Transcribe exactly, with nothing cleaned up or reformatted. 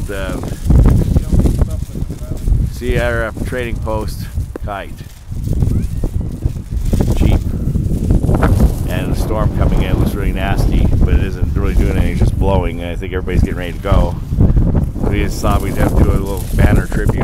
uh, see our uh, trading post kite. Cheap. And the storm coming in was really nasty, but it isn't really doing anything, it's just blowing. And I think everybody's getting ready to go. We just thought we'd have to do a little banner tribute